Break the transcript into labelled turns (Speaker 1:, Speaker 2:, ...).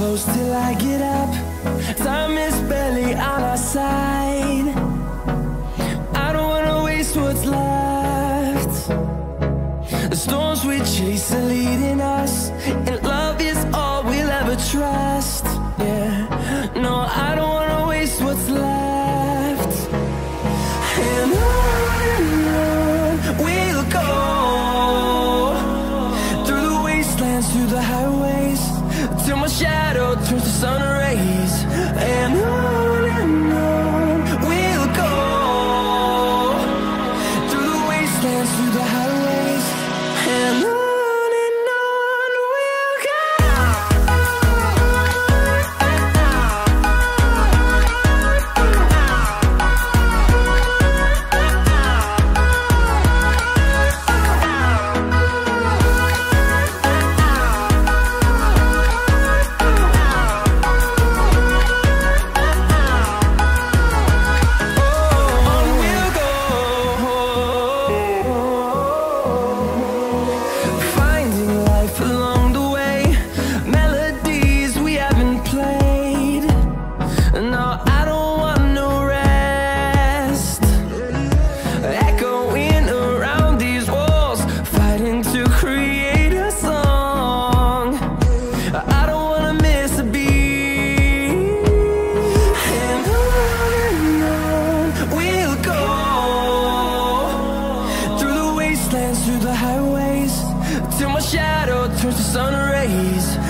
Speaker 1: close till I get up. Time is barely on our side. I don't wanna waste what's left. The storms we chase are leading us, and love is all we'll ever trust. Yeah, no, I don't wanna waste what's left. And on we'll go, through the wastelands, through the highways, till my shadow turns to sun rays. And on we'll go, through the wastelands, through the highways, and on we'll go. Through the highways, till my shadow turns to sun rays.